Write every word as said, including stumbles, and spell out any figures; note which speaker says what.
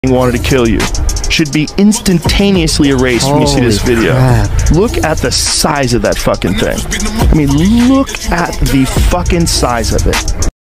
Speaker 1: wanted to kill you should be instantaneously erased when you see this video.
Speaker 2: crap.
Speaker 1: Look at the size of that fucking thing. I mean, look at the fucking size of it.